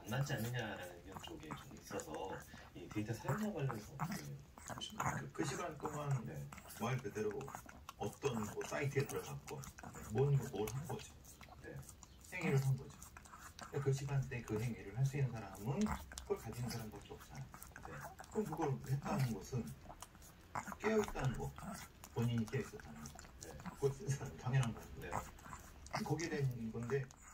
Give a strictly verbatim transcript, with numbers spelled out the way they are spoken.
맞지 않느냐라는 의견 쪽에 좀 있어서 이 데이터 사용자 관련해서 어떻게 보시나요? 그 시간 동안 네, 말 그대로 어떤 뭐 사이트에 들어갔고 뭔 뭘 한 거죠. 네, 행위를 한 거죠. 그 시간대 그 행위를 할 수 있는 사람은 그걸 가지는 사람밖에 없잖아요. 네. 그럼 그걸 했다는 것은 깨어있다는 거, 본인이 깨어있었다는 거. 네. 그걸 쓴 사람이 당연한 건데 네. 거기에 대한 건데